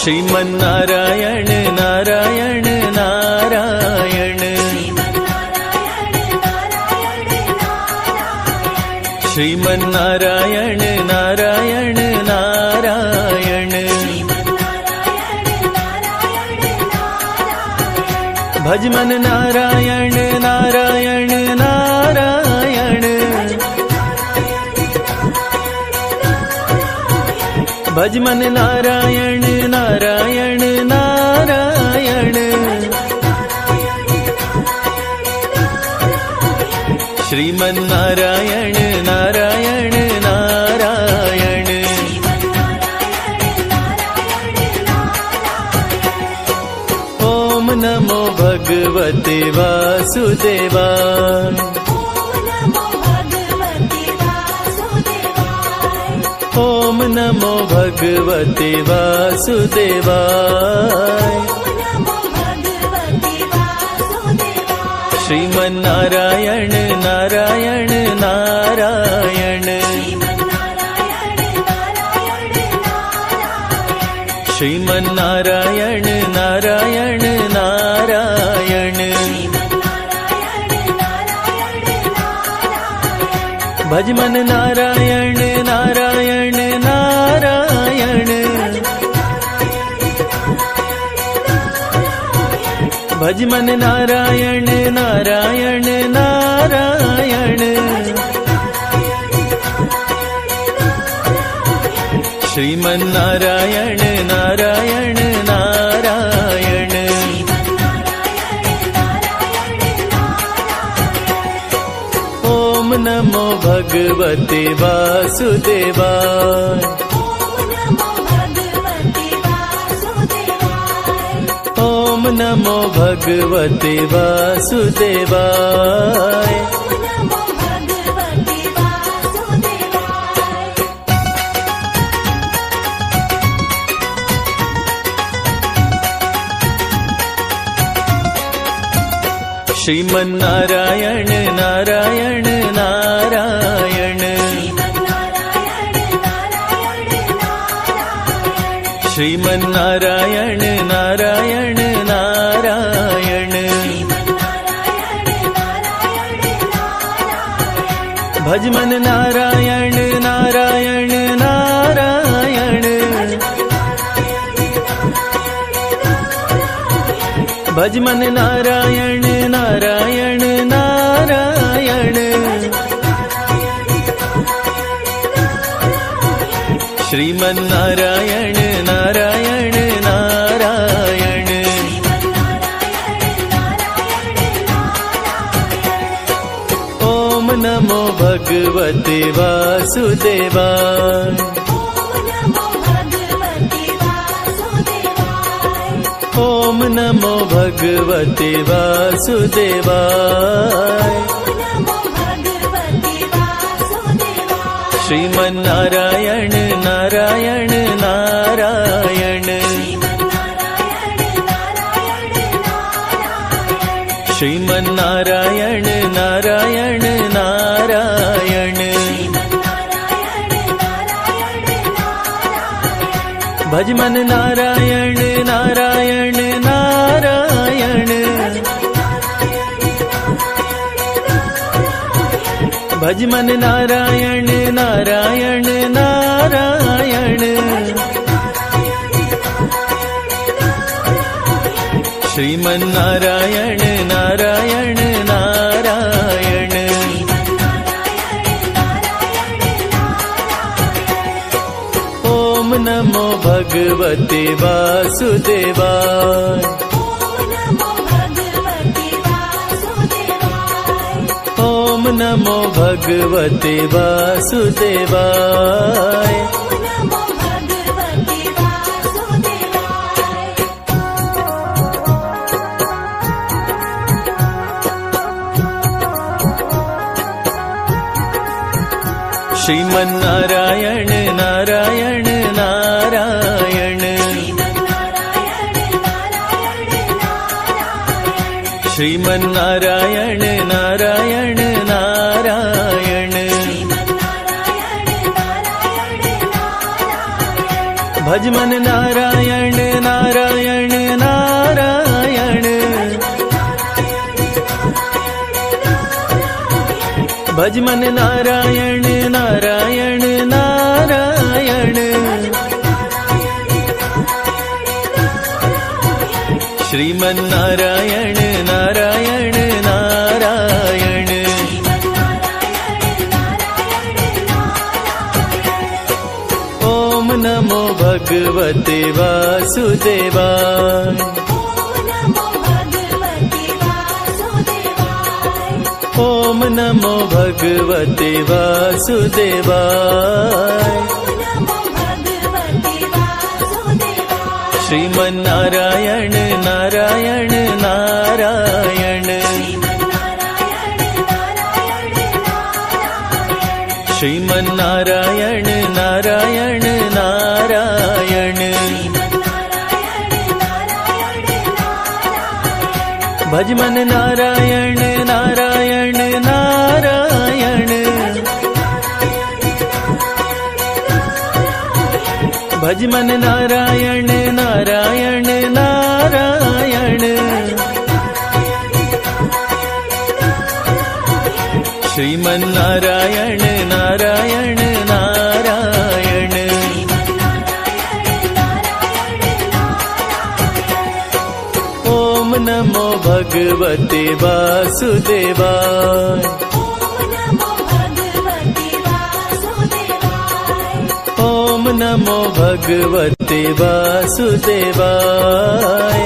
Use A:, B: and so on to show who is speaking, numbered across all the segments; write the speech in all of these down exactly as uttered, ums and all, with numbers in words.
A: श्रीमन्नारायण नारायण नारायण श्रीमन्नारायण नारायण नारायण भजमन नारायण नारायण नारायण भजमन नारायण नारायण नारायण श्रीमन्नारायण नारायण नारायण ओम नमो भगवते वासुदेवाय ओम नमो भगवते वासुदेवाय श्रीमन्नारायण नारायण नारायण श्रीमन्नारायण नारायण नारायण भजमन नारायण नारायण नारायण भजमन नारायण नारायण नारायण श्रीमन्नारायण नारायण नारायण ओम नमो भगवते वासुदेवाय ओम नमो भगवते वासुदेवाय श्रीमन्नारायण नारायण नारायण श्रीमन्नारायण नारायण नारायण भजमन नारायण नारायण नारायण भजमन नारायण नारायण नारायण श्रीमन्नारायण नारायण नारायण ओम नमो भगवते वासुदेवाय ओम नमो भगवते वासुदेवाय श्रीमन्नारायण नारायण नारायण श्रीमन्नारायण नारायण नारायण भजमन नारायण नारायण नारायण भजमन नारायण नारायण नारायण श्रीमन्नारायण नारायण नारायण ओम नमो भगवते वासुदेवाय ओम नमो भगवते वासुदेवाय श्रीमन्नारायण नारायण नारायण श्रीमन्नारायण नारायण नारायण भजमन नारायण भज मन नारायण नारायण नारायण। श्रीमन नारायण नारायण नारायण। ओम नमो भगवते वासुदेवाय। ओम नमो भगवते वासुदेवाय। श्रीमन नारायण नारायण नारायण। श्रीमन नारायण नारायण नारायण। भज मन नारायण नारायण नारायण। भज मन नारायण नारायण नारायण। श्रीमन नारायण नारायण नारायण। ओम नमो भगवते वासुदेवाय। ओम नमो भगवते वासुदेवाय।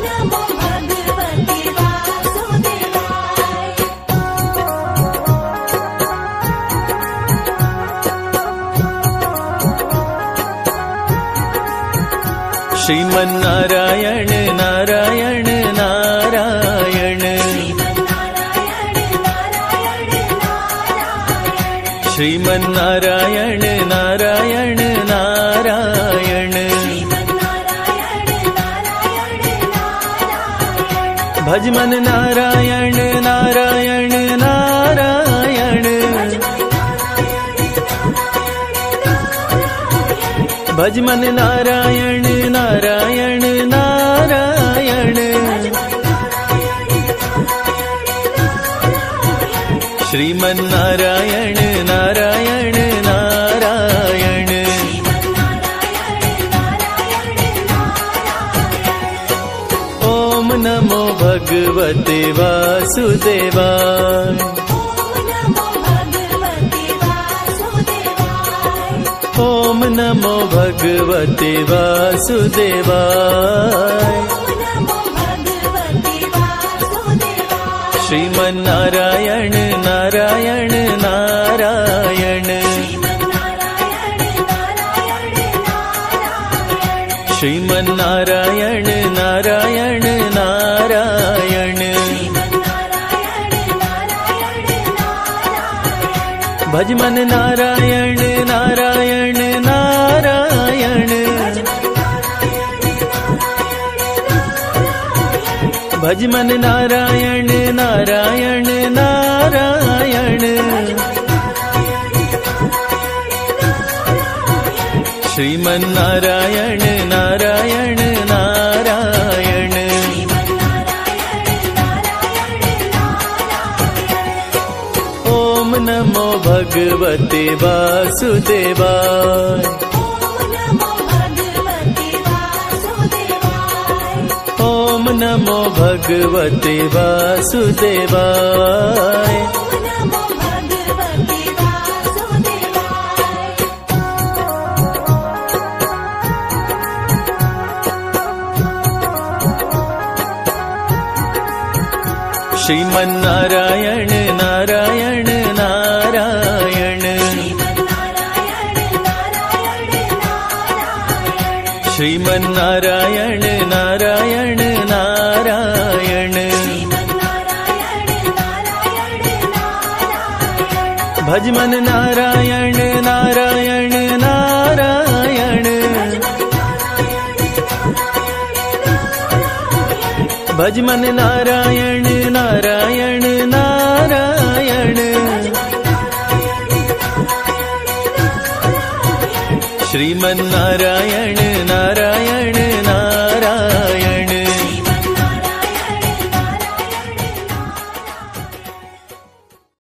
A: श्रीमन नारायण नारायण नारायण। श्रीमन नारायण नारायण नारायण। भज मन नारायण नारायण नारायण। भज मन नारायण नारायण नारायण। श्रीमन नारायण नारायण नारायण। ओम नमो भगवते वासुदेवाय। ओम नमो भगवते वासुदेवाय। श्रीमन नारायण नारायण नारायण। श्रीमन नारायण नारायण नारायण। भज मन नारायण नारायण नारायण। भज मन नारायण नारायण नारायण। श्रीमन नारायण नारायण नारायण। ओम नमो भगवते वासुदेवाय। ओम नमो भगवते वासुदेवाय। श्रीमन नारायण नारायण नारायण। श्रीमन नारायण नारायण नारायण। भज मन नारायण नारायण नारायण। भज मन नारायण नारायण नारायण। श्रीमन नारायण नारायण नारायण।